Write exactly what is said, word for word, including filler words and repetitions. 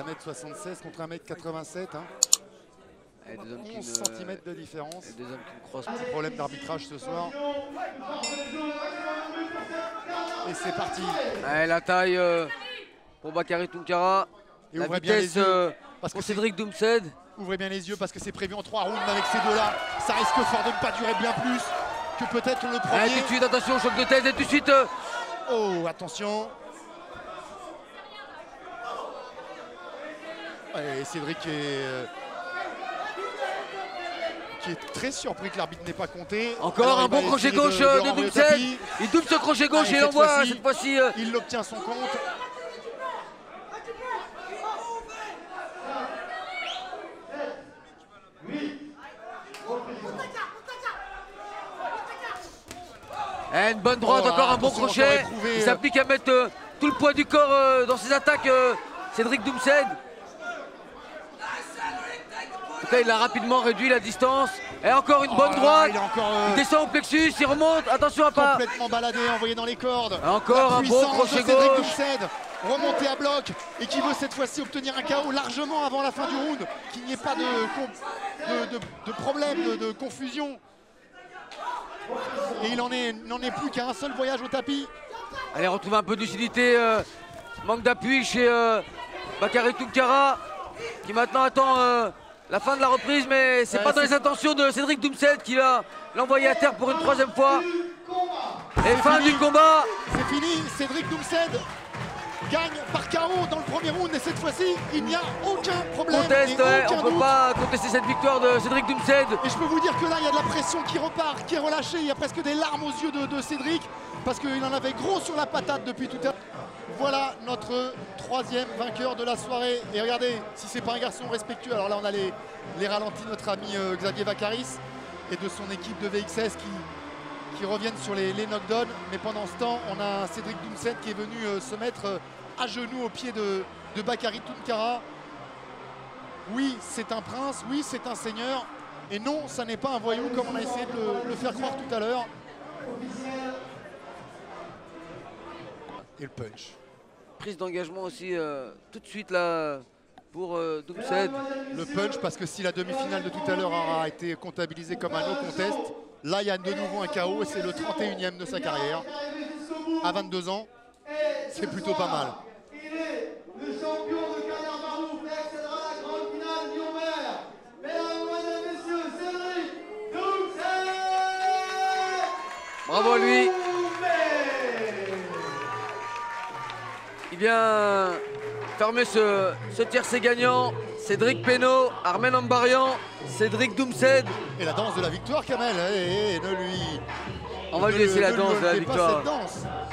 un mètre soixante-seize contre un mètre quatre-vingt-sept. Hein. Et deux hommes qui onze ne- centimètres de différence. et deux hommes qui ne croisent Petit pas. problème d'arbitrage ce soir. Et c'est parti. Ouais, la taille euh, pour Bakary Tounkara. Et La ouvrez bien vitesse les yeux, euh, parce que pour c'est- Cédric Doumsed. Ouvrez bien les yeux parce que c'est prévu en trois rounds avec ces deux-là. Ça risque fort de ne pas durer bien plus que peut-être le Allez, premier. tout de suite, attention, choc de tête, et tout de suite. euh, Oh, attention. Ouais, Cédric est, euh, qui est très surpris que l'arbitre n'ait pas compté. Encore Alors, un il va bon crochet essayer gauche de, euh, de de, renvoyer au Doumsed. tapis. Il double ce crochet gauche Allez, et il cette envoie fois-ci, cette fois-ci. euh, Il obtient son compte. Eh, une bonne droite, Oh, encore un bon attention, crochet. encore éprouvé. Il s'applique à mettre euh, tout le poids du corps euh, dans ses attaques, euh, Cédric Doumsed. En tout cas, il a rapidement réduit la distance. Et encore une Oh bonne là là, droite. il est encore euh, Il descend au plexus, il remonte. Attention à pas. complètement baladé, envoyé dans les cordes. Encore La un bon puissance crochet de Cédric gauche. Doumsed, remonté à bloc et qui veut cette fois-ci obtenir un K O largement avant la fin du round, qu'il n'y ait pas de, de, de, de problème, de, de confusion. Et il n'en est, il n'en est plus qu'à un seul voyage au tapis. Allez, retrouver un peu de lucidité. euh, manque d'appui chez euh, Bakary Tounkara, qui maintenant attend euh, la fin de la reprise, mais c'est Ouais, pas dans c'est- les intentions de Cédric Doumsed qui va l'envoyer à terre pour une troisième fois. Et fin fini. du combat. C'est fini, Cédric Doumsed gagne par K O dans le premier round et cette fois-ci, il n'y a aucun problème. Conteste, et ouais, aucun on peut doute. pas contester cette victoire de Cédric Doumsed. Et je peux vous dire que là, il y a de la pression qui repart, qui est relâchée. Il y a presque des larmes aux yeux de, de Cédric parce qu'il en avait gros sur la patate depuis tout à l'heure. Voilà notre troisième vainqueur de la soirée. Et regardez, si c'est pas un garçon respectueux, alors là, on a les, les ralentis de notre ami euh, Xavier Vaccaris et de son équipe de V X S qui, qui reviennent sur les, les knockdowns. Mais pendant ce temps, on a un Cédric Doumsed qui est venu euh, se mettre euh, à genoux au pied de, de Bakary Tounkara. Oui, c'est un prince, oui, c'est un seigneur. Et non, ça n'est pas un voyou comme on a essayé de le, le faire croire tout à l'heure. Et le punch. Prise d'engagement aussi euh, tout de suite là pour euh, Doumsed. Le punch, parce que si la demi-finale de tout à l'heure aura été comptabilisée comme un no contest, là il y a de nouveau un K O et c'est le trente et unième de sa carrière. À vingt-deux ans, c'est plutôt pas mal. Il est le champion de carrière Barouf et accédera à la grande finale Lyon-Vert. Mesdames, mesdames, messieurs, Cédric Doumsed. Bravo à lui. Il vient fermer ce, ce tiercé gagnant. Cédric Penaud, Armen Ambarian, Cédric Doumsed. Et la danse de la victoire, Kamel, eh, eh, ne lui... On va lui ne laisser la ne danse de la enlevez pas victoire. cette danse.